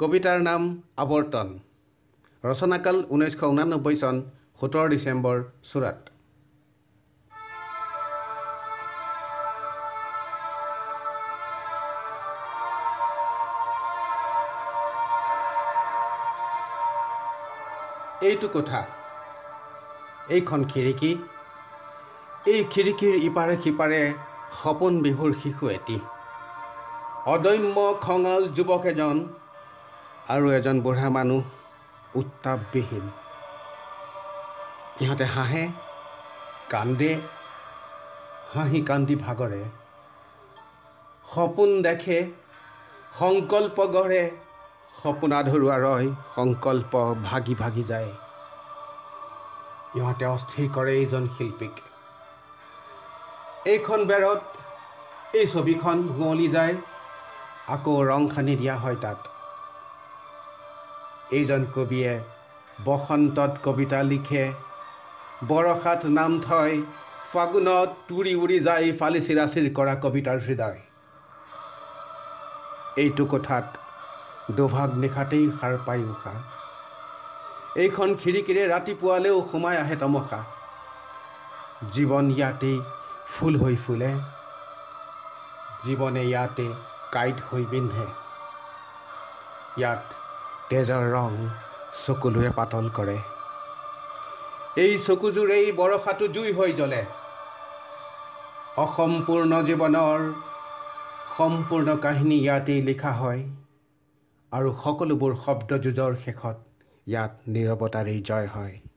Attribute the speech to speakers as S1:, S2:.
S1: কবিতাৰ নাম আবৰ্তন। ৰচনাকাল 1989 চন 17 ডিচেম্বৰ চুৰাট। এইটো কোঠা, এইখন খিৰিকী, এই খিৰিকীৰ ইপাৰে সিপাৰে সপোন বিহুৰ শিশু এটি, অদম্য খঙাল যুৱক এজন আৰু এজন বুঢ়া মানুহ উত্তাপবিহীন। ইহঁতে হাঁহে, কান্দে, হাঁহি কান্দি ভাগৰে, সপোন দেখে, সংকল্প গঢ়ে, সপোন আধৰুৱা ৰয়, সংকল্প ভাগি ভাগি যায়। ইহঁতে অস্থিৰ কৰে এইজন শিল্পীক। এইখন বেৰত এই ছবিখন শুৱলি যায়, আকৌ ৰং সানি দিয়া হয় তাত। এইজন কবিয়ে বসন্তত কবিতা লিখে, বৰষাত নাম থয়, ফাগুনত তুৰি উৰি যায় ফালি চিৰাচিৰ কৰা কবিতাৰ হৃদয়। এইটো কোঠাত দুভাগ নিশাতেই সাৰ পাই উশা, এইখন খিৰিকীৰে ৰাতিপুৱালেও সোমাই আহে তমসা। জীৱন ইয়াতেই ফুল হৈ ফুলে, জীৱনে ইয়াতে কাঁইট হৈ বিন্ধে। ইয়াত তেজৰ ৰং চকুলোৱে পাতল কৰে, এই চকুযোৰেই বৰষাটো জুই হৈ জ্বলে। অসম্পূৰ্ণ জীৱনৰ সম্পূৰ্ণ কাহিনী ইয়াতেই লিখা হয়, আৰু সকলোবোৰ শব্দ যুঁজৰ শেষত ইয়াত নীৰৱতাৰেই জয় হয়।